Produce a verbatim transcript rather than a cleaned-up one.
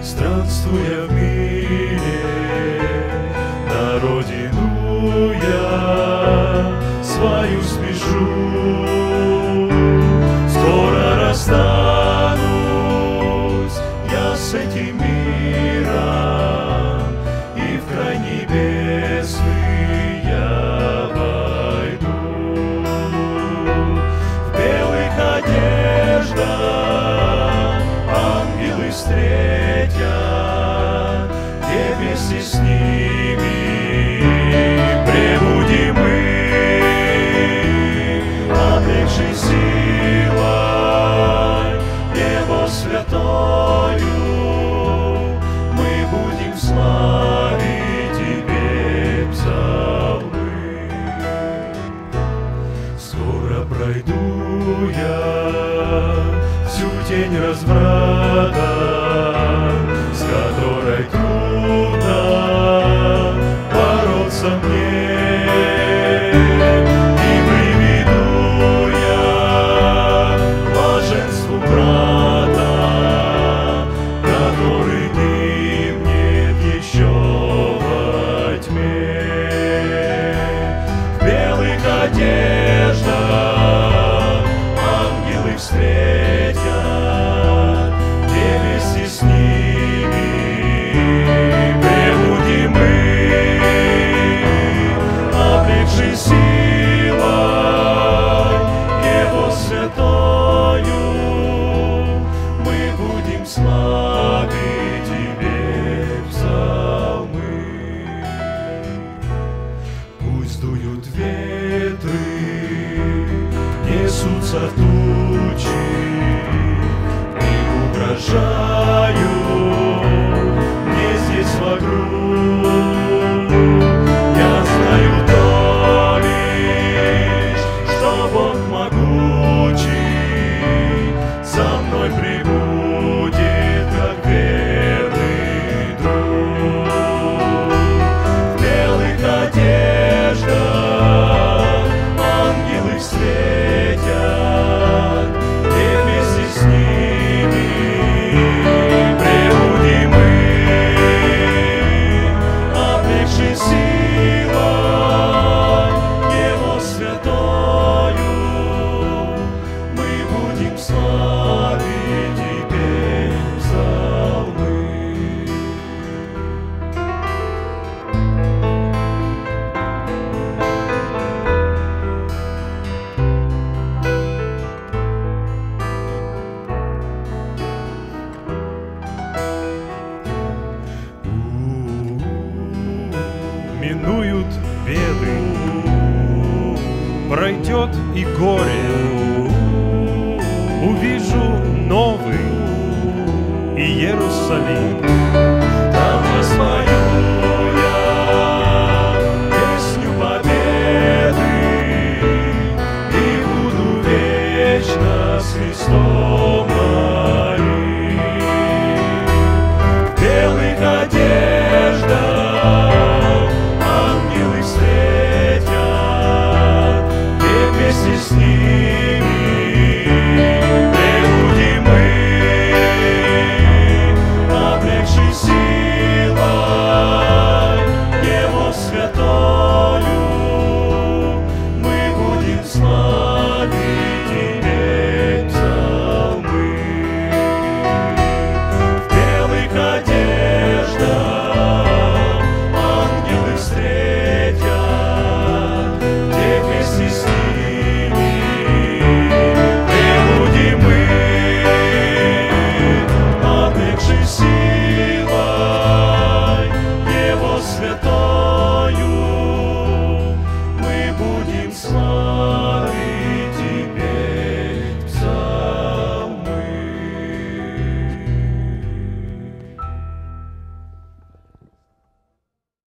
странствуя в мире, на родину я свою спешу. Скоро расстанусь я с этим миром, и в край небесный я войду. В белых одеждах ангелы встретят, где вместе с ними пребудем мы, обретшись силой Его святою. Мы будем славить Тебе псалмы. Скоро пройду я всю тень разврата, с которой трудно бороться мне, и приведу я блаженству брата, который гибнет еще во тьме. В белых одеждах ангелы встретят, где вместе с ними пребудем мы, обретшись силой Его святою. Мы будем славить Тебе псалмы. Пусть дуют ветры, несутся тучи и угрожают мне здесь вокруг. Я знаю то лишь, что Бог могучий со мной пребудет, как верный друг. В белых одеждах ангелы встретят, где вместе с ними пребудем мы, обретшись силой Его святою. Мы будем славить Тебе псалмы. Минуют беды, пройдет и горе, увижу новый Иерусалим.